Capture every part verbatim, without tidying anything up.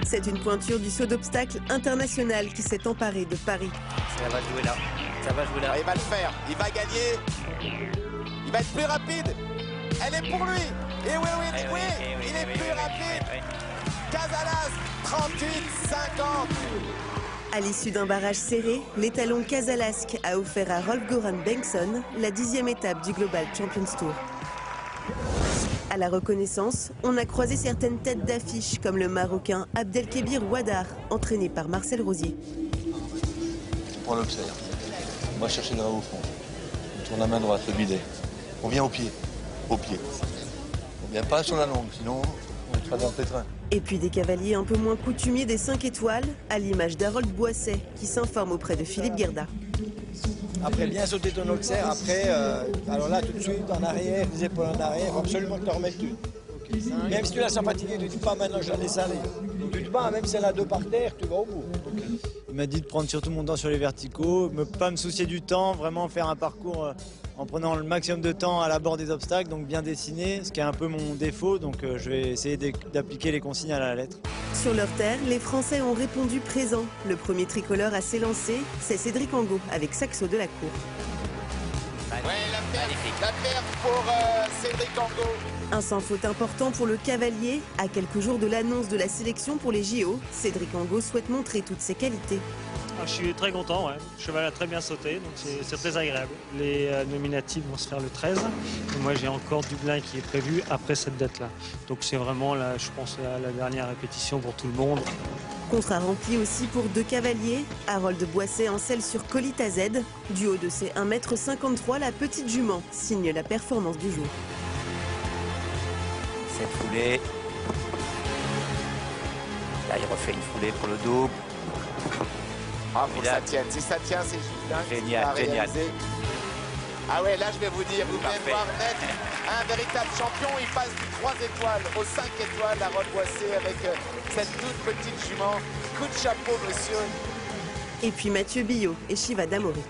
C'est une pointure du saut d'obstacle international qui s'est emparée de Paris. Ça va jouer là, ça va jouer là. Ah, il va le faire, il va gagner, il va être plus rapide. Elle est pour lui. Et oui, oui, Eh oui, oui, eh oui, il eh est oui, plus eh oui, rapide. eh oui. Casalas, trente-huit cinquante. À l'issue d'un barrage serré, l'étalon Casalasque a offert à Rolf-Göran Bengtsson la dixième étape du Global Champions Tour. À la reconnaissance, on a croisé certaines têtes d'affiche comme le Marocain Abdelkebir Ouaddar, entraîné par Marcel Rosier. On l'observe. On va chercher le au fond. On tourne la main droite, le bidet. On vient au pied. Au pied. On vient pas sur la langue, sinon on sera dans le pétrin. Et puis des cavaliers un peu moins coutumiers des cinq étoiles, à l'image d'Harold Boisset, qui s'informe auprès de Philippe Guerda. Après bien sauter ton auxerre, après, euh, alors là tout de suite en arrière, les épaules en arrière, il faut absolument que tu remettes tout. Même si tu la sens fatiguée, tu ne dis pas maintenant je la laisse aller. Tu te bats, même si elle a deux par terre, tu vas au bout. Il m'a dit de prendre surtout mon temps sur les verticaux, ne pas me soucier du temps, vraiment faire un parcours euh, en prenant le maximum de temps à l'abord des obstacles, donc bien dessiné, ce qui est un peu mon défaut, donc euh, je vais essayer d'appliquer les consignes à la lettre. Sur leur terre, les Français ont répondu présent. Le premier tricolore à s'élancer, c'est Cédric Angot avec Saxo de la Cour. Ouais, la perte, la perte pour euh, Cédric Angot. Un sans faute important pour le cavalier. À quelques jours de l'annonce de la sélection pour les J O, Cédric Angot souhaite montrer toutes ses qualités. Ah, je suis très content, ouais. Le cheval a très bien sauté, donc c'est très agréable. Les euh, nominatifs vont se faire le treize. Et moi, j'ai encore Dublin qui est prévu après cette date-là. Donc c'est vraiment, là, je pense, la, la dernière répétition pour tout le monde. Contrat rempli aussi pour deux cavaliers. Harold Boisset en selle sur Colita Z. Du haut de ses un mètre cinquante-trois, la petite jument signe la performance du jour. Cette foulée. Là, il refait une foulée pour le double. Ah, faut que ça tienne. Si ça tient, c'est Julien qui Génial, va génial. réaliser. Ah ouais, là, je vais vous dire, vous venez de Parfait. voir naître un véritable champion. Il passe du trois étoiles au cinq étoiles, Harold Boisset, avec euh, cette toute petite jument. Coup de chapeau, monsieur. Et puis Mathieu Billot et Shiva Damori.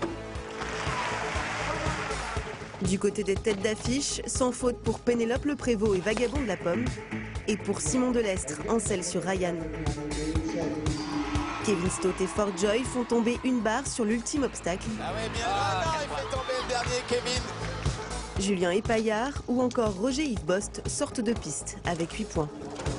Du côté des têtes d'affiche, sans faute pour Pénélope Le Prévost et Vagabond de la Pomme. Et pour Simon Delestre, en selle sur Ryan. Kevin Stott et Fort Joy font tomber une barre sur l'ultime obstacle. Ah ouais, bien. Ah non, il fait tomber le dernier, Kevin. Julien Epaillard ou encore Roger Yves Bost sortent de piste avec huit points.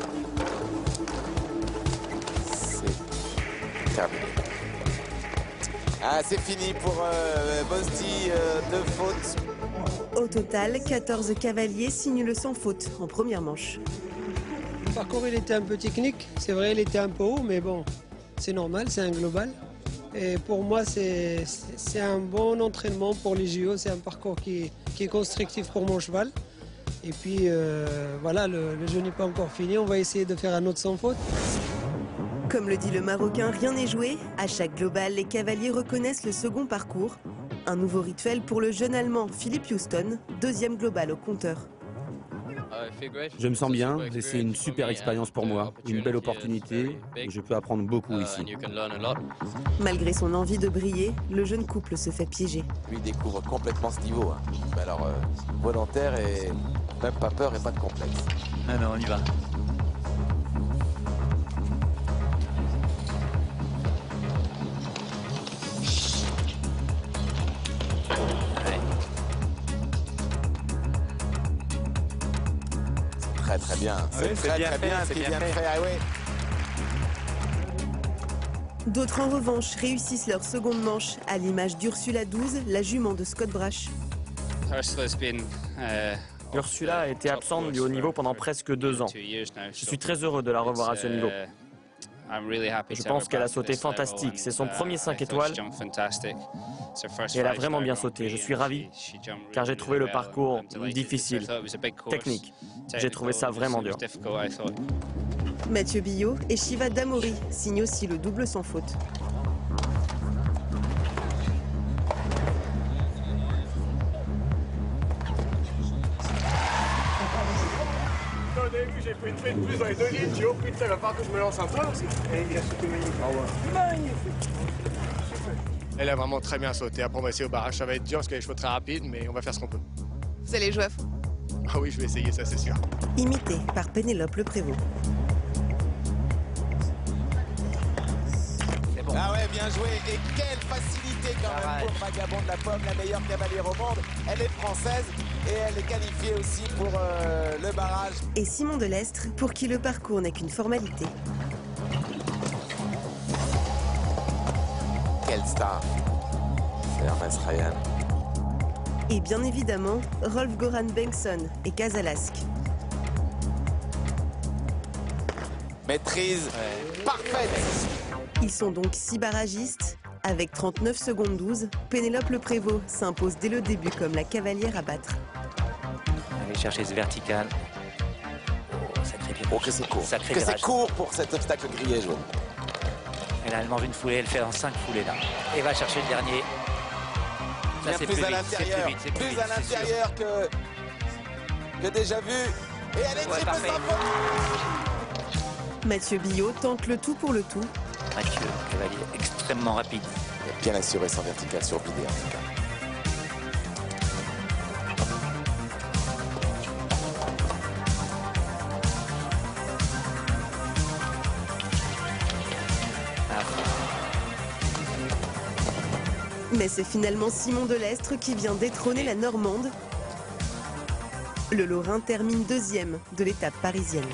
C'est terminé. Ah, c'est fini pour euh, Bosti, euh, deux fautes. Au total, quatorze cavaliers signent le sans faute en première manche. Le parcours il était un peu technique, c'est vrai il était un peu haut, mais bon, c'est normal, c'est un global. Et pour moi, c'est un bon entraînement pour les J O, c'est un parcours qui, qui est constructif pour mon cheval. Et puis euh, voilà, le, le jeu n'est pas encore fini, on va essayer de faire un autre sans faute. Comme le dit le Marocain, rien n'est joué. À chaque global, les cavaliers reconnaissent le second parcours. Un nouveau rituel pour le jeune Allemand Philippe Houston, deuxième global au compteur. Je me sens bien et c'est une super expérience pour moi, une belle opportunité où je peux apprendre beaucoup ici. Malgré son envie de briller, le jeune couple se fait piéger. Lui il découvre complètement ce niveau. Hein. Mais alors, euh, volontaire et même pas peur et pas de complexe. Ah non, on y va. Très très bien. C'est Oui, très bien très fait, bien ce c'est qu'il bien vient de fait. faire. Ah ouais. D'autres en revanche réussissent leur seconde manche, à l'image d'Ursula douze, la jument de Scott Brash. Ursula a été absente du haut niveau pendant presque deux ans. Je suis très heureux de la revoir à ce niveau. Je pense qu'elle a sauté fantastique. C'est son premier cinq étoiles. Et elle a vraiment bien sauté. Je suis ravi, car j'ai trouvé le parcours difficile, technique. J'ai trouvé ça vraiment dur. Mathieu Billot et Shiva Damori signent aussi le double sans faute. Au début, j'ai pris une fée de plus dans les deux lignes. J'ai oh putain, il va falloir que je me lance un peu aussi. Et il a sauté magnifique. Ah ouais. Magnifique. Elle a vraiment très bien sauté. Après, on va essayer au barrage. Ça va être dur parce qu'il y a des chevaux très rapides, mais on va faire ce qu'on peut. Vous allez jouer à fond? Ah oui, je vais essayer, ça c'est sûr. Imité par Pénélope Le Prévost. Ah ouais, bien joué. Et quelle facilité quand même ouais. pour Vagabond de la Pomme, la meilleure cavalière au monde. Elle est française et elle est qualifiée aussi pour euh, le barrage. Et Simon Delestre, pour qui le parcours n'est qu'une formalité. Quelle star. C'est Hermès Ryan. Et bien évidemment, Rolf Goran Bengtsson et Casalask. Maîtrise ouais. parfaite. Ils sont donc six barragistes. Avec trente-neuf secondes douze, Pénélope Le Prévost s'impose dès le début comme la cavalière à battre. Allez chercher ce vertical. Oh, sacré virage. Oh, que c'est court. Sacré que c'est virage. court pour cet obstacle grillé jaune. Et là, elle mange une foulée, elle fait en cinq foulées là. Et va chercher le dernier. Bien plus, plus à l'intérieur, plus, plus, plus à l'intérieur que, que déjà vu. Et elle est ouais, triple sans faute. Mathieu Billot tente le tout pour le tout. Mathieu, cavalier extrêmement rapide. Il a bien assuré son vertical sur vidéo en tout cas. Mais c'est finalement Simon Delestre qui vient détrôner la Normande. Le Lorrain termine deuxième de l'étape parisienne.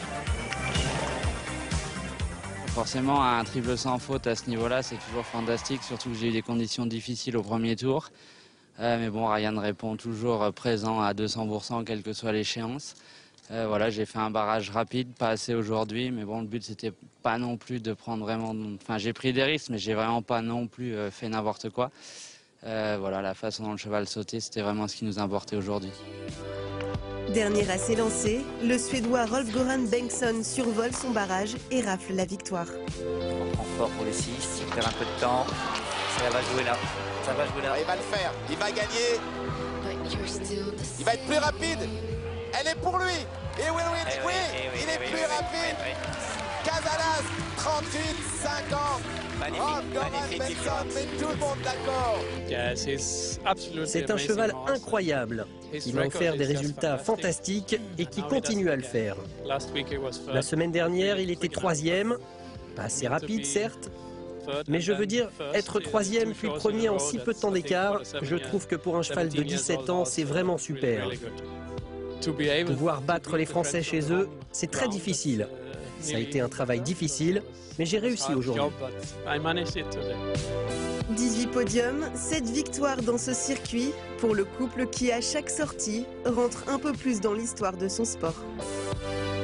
Forcément, un triple sans faute à ce niveau-là, c'est toujours fantastique, surtout que j'ai eu des conditions difficiles au premier tour. Euh, mais bon, Ryan répond toujours présent à deux cents pour cent, quelle que soit l'échéance. Euh, voilà, j'ai fait un barrage rapide, pas assez aujourd'hui, mais bon, le but c'était pas non plus de prendre vraiment... Enfin, j'ai pris des risques, mais j'ai vraiment pas non plus euh, fait n'importe quoi. Euh, voilà, la façon dont le cheval sautait, c'était vraiment ce qui nous importait aujourd'hui. Dernier à s'élancer, le Suédois Rolf Goran Bengtsson survole son barrage et rafle la victoire. On prend fort pour les six, il perd un peu de temps. Ça va jouer là, ça va jouer là. Il va le faire, il va gagner. Il va être plus rapide. Elle est pour lui. Et oui, oui, eh oui, oui, eh oui il eh est oui, plus oui, rapide. oui, oui. Casalas, trente-huit cinquante. Magnifique, Rolf Goran magnifique. Bengtsson, met tout le monde d'accord. C'est un cheval incroyable. Il a offert des résultats fantastiques et qui continue à le faire. La semaine dernière, il était troisième. Pas assez rapide, certes. Mais je veux dire, être troisième puis premier en si peu de temps d'écart, je trouve que pour un cheval de dix-sept ans, c'est vraiment super. Pouvoir battre les Français chez eux, c'est très difficile. Ça a été un travail difficile, mais j'ai réussi aujourd'hui. dix-huit podiums, sept victoires dans ce circuit pour le couple qui, à chaque sortie, rentre un peu plus dans l'histoire de son sport.